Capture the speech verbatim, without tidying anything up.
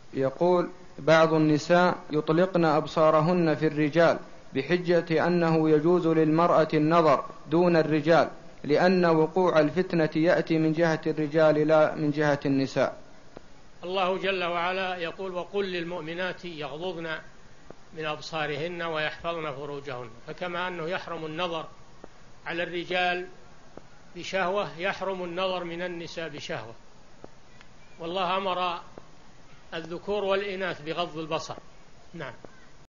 يقول: بعض النساء يطلقن أبصارهن في الرجال بحجة أنه يجوز للمرأة النظر دون الرجال، لأن وقوع الفتنة يأتي من جهة الرجال لا من جهة النساء. الله جل وعلا يقول: وقل للمؤمنات يغضضن من أبصارهن ويحفظن فروجهن. فكما أنه يحرم النظر على الرجال بشهوة، يحرم النظر من النساء بشهوة. والله أمر الذكور والإناث بغض البصر. نعم.